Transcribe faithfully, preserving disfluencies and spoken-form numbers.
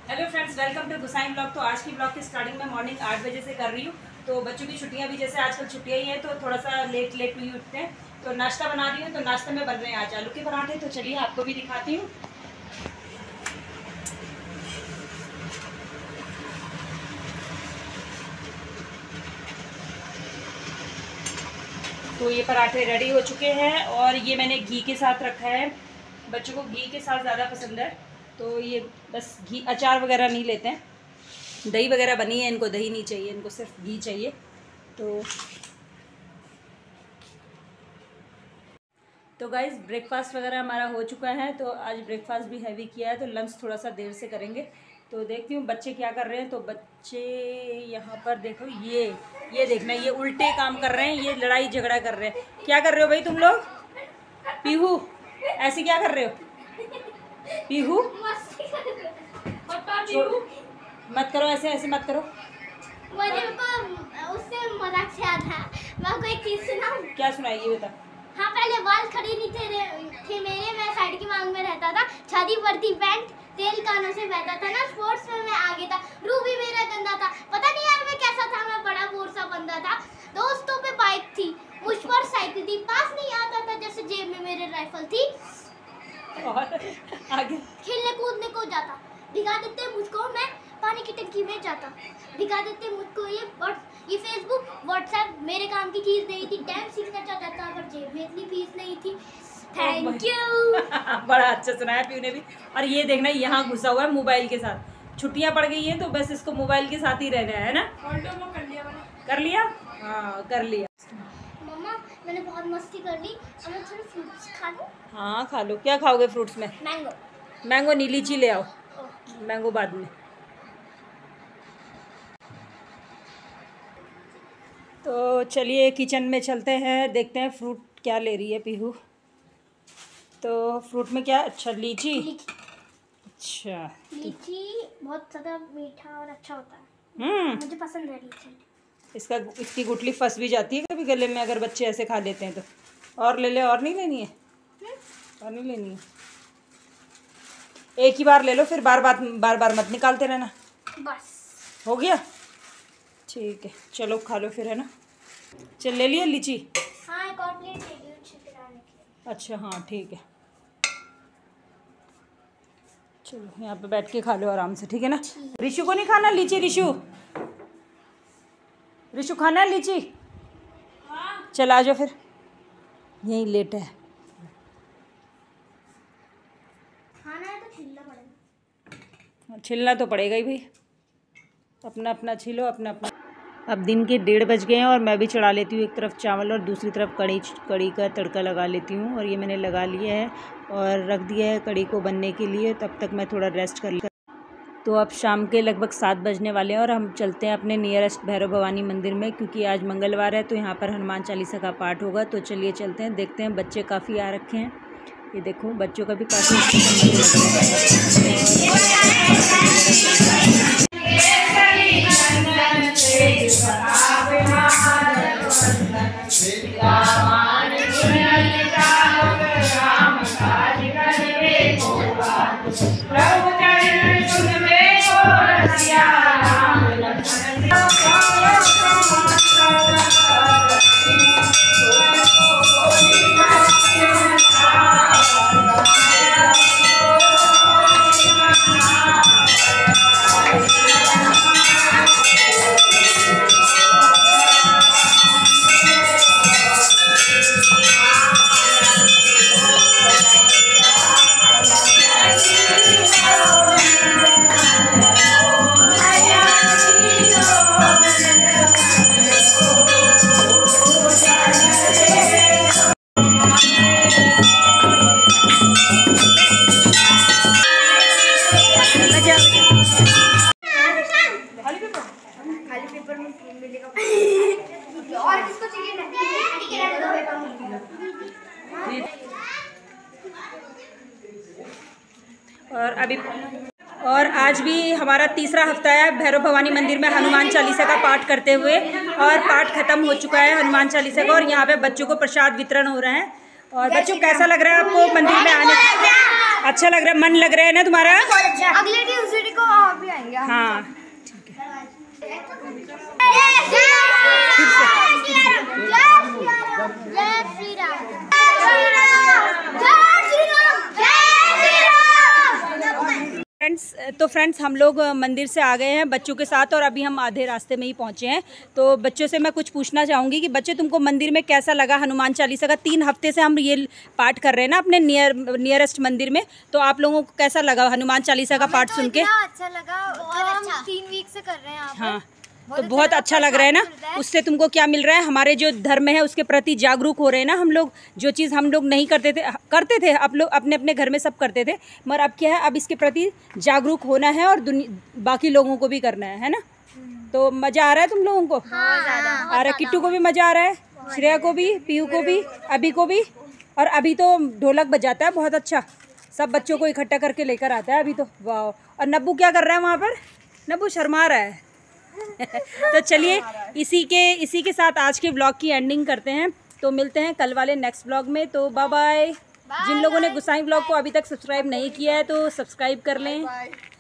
Hello friends, welcome to Gusain blog. तो आज की ब्लॉग की स्टार्टिंग में मॉर्निंग आठ बजे से कर रही हूँ। तो बच्चों की छुट्टियाँ भी जैसे आजकल छुट्टियाँ ही हैं तो थोड़ा सा लेट लेट भी उठते हैं। तो नाश्ता बना रही हूँ। तो नाश्ते में बन रहे हैं आज आलू के पराठे। तो चलिए आपको भी दिखाती हूँ। तो ये पराठे रेडी हो चुके हैं और ये मैंने घी के साथ रखा है। बच्चों को घी के साथ ज़्यादा पसंद है तो ये बस घी, अचार वगैरह नहीं लेते हैं। दही वगैरह बनी है, इनको दही नहीं चाहिए, इनको सिर्फ घी चाहिए। तो तो गाइस ब्रेकफास्ट वगैरह हमारा हो चुका है। तो आज ब्रेकफास्ट भी हैवी किया है तो लंच थोड़ा सा देर से करेंगे। तो देखती हूँ बच्चे क्या कर रहे हैं। तो बच्चे यहाँ पर देखो, ये ये देखना, ये उल्टे काम कर रहे हैं, ये लड़ाई झगड़ा कर रहे हैं। क्या कर रहे हो भाई तुम लोग? पीहू ऐसे क्या कर रहे हो? पीहू मत करो, ऐसे ऐसे मत करो। मुझे उससे मजाक से आता है। मैं आपको एक चीज सुनाऊं? क्या सुनाई ये बता। हाँ, पहले बाल खड़े नहीं थे, थे मेरे। मैं साइड की मांग में रहता था, छाती वर्दी पैंट, तेल कानों से बहता था ना। स्पोर्ट्स में मैं आगे था, रू भी मेरा गंदा था। पता नहीं यार मैं कैसा था, मैं बड़ा बोर सा बंदा था। दोस्तों पे बाइक थी, मुझ पर साइकिल थी, पास नहीं आता था जैसे जेब में मेरे राइफल थी। और आगे खेलने कूदने को जाता, दिखा देते मुझको, मैं पानी की टंकी में जाता, दिखा देते मुझको। ये ये फेसबुक व्हाट्सएप मेरे काम की चीज नहीं थी। डैम सीखना चाहता था पर जेब में इतनी फीस नहीं थी। Thank you. बड़ा अच्छा सुनाया पीयू ने भी। और ये देखना, यहाँ घुसा हुआ है मोबाइल के साथ। छुट्टियाँ पड़ गई हैं तो बस इसको मोबाइल के साथ ही रहना है ना। कर लिया कर लिया हाँ कर लिया। मम्मा मैंने बहुत मस्ती कर ली, अब मैं थोड़े फ्रूट्स खा लूं। हाँ खा लो। क्या खाओगे फ्रूट्स में? मैंगो। मैंगो नहीं, लीची ले आओ। मैंगो बाद में। तो चलिए किचन में चलते हैं, देखते हैं फ्रूट क्या ले रही है पीहू। तो फ्रूट में क्या? अच्छा लीची। अच्छा लीची बहुत ज़्यादा मीठा और अच्छा होता है। हम्म मुझे पसंद है लीची। इसका इसकी गुठली फंस भी जाती है कभी गले में अगर बच्चे ऐसे खा लेते हैं तो। और ले ले। और नहीं लेनी है? और नहीं लेनी है? एक ही बार ले लो, फिर बार बार बार बार मत निकालते रहना। बस हो गया? ठीक है चलो खा लो फिर, है ना। चल ले लिया लीची? हाँ, एक और प्लेट दे दो छिटकाने के लिए। अच्छा हाँ ठीक है। चलो यहाँ पे बैठ के खा लो आराम से, ठीक है ना। रिशु को नहीं खाना लीची? रिशु रिशु खाना है लीची? हाँ। चल आ जाओ फिर, यहीं लेट है। खाना है तो छिलना पड़ेगा। छिलना तो पड़ेगा ही भाई, अपना अपना छिलो अपना अपना। अब दिन के डेढ़ बज गए हैं और मैं भी चढ़ा लेती हूँ एक तरफ चावल और दूसरी तरफ कड़ी कड़ी का तड़का लगा लेती हूँ। और ये मैंने लगा लिया है और रख दिया है कड़ी को बनने के लिए। तब तक मैं थोड़ा रेस्ट कर लिया। तो अब शाम के लगभग सात बजने वाले हैं और हम चलते हैं अपने नियरेस्ट भैरव भवानी मंदिर में, क्योंकि आज मंगलवार है तो यहाँ पर हनुमान चालीसा का पाठ होगा। तो चलिए चलते हैं, देखते हैं। बच्चे काफ़ी आ रखे हैं, ये देखो बच्चों का भी काफ़ी और किसको चाहिए और अभी और आज भी हमारा तीसरा हफ्ता है भैरव भवानी मंदिर में हनुमान चालीसा का पाठ करते हुए। और पाठ खत्म हो चुका है हनुमान चालीसा का और यहाँ पे बच्चों को प्रसाद वितरण हो रहा है। और बच्चों कैसा लग रहा है आपको मंदिर में आने? अच्छा लग रहा है, मन लग रहा है ना तुम्हारा? अगले ट्यूसडे को हाँ फ्रेंड्स, तो फ्रेंड्स हम लोग मंदिर से आ गए हैं बच्चों के साथ और अभी हम आधे रास्ते में ही पहुंचे हैं। तो बच्चों से मैं कुछ पूछना चाहूँगी कि बच्चे तुमको मंदिर में कैसा लगा हनुमान चालीसा का? तीन हफ्ते से हम ये पाठ कर रहे हैं ना अपने नियर नियरेस्ट मंदिर में, तो आप लोगों को कैसा लगा हनुमान चालीसा का पाठ सुन के? अच्छा लगा, हम तीन वीक से कर रहे हैं। हाँ, तो बहुत अच्छा लग रहा है ना। उससे तुमको क्या मिल रहा है? हमारे जो धर्म है उसके प्रति जागरूक हो रहे हैं ना हम लोग। जो चीज़ हम लोग नहीं करते थे करते थे आप लोग अपने अपने घर में सब करते थे, मगर अब क्या है, अब इसके प्रति जागरूक होना है और दुनिया बाकी लोगों को भी करना है, है ना। तो मज़ा आ रहा है तुम लोगों को? हाँ, आ रहा है। किट्टू को भी मज़ा आ रहा है, श्रेया को भी, पीयू को भी, अभी को भी। और अभी तो ढोलक बजाता है बहुत अच्छा, सब बच्चों को इकट्ठा करके लेकर आता है अभी तो। वाह। और नब्बू क्या कर रहा है वहाँ पर? नब्बू शर्मा रहा है। तो चलिए इसी के इसी के साथ आज के व्लॉग की एंडिंग करते हैं। तो मिलते हैं कल वाले नेक्स्ट व्लॉग में। तो बाय बाय। जिन लोगों ने गुसाई व्लॉग को अभी तक सब्सक्राइब नहीं किया है तो सब्सक्राइब कर लें।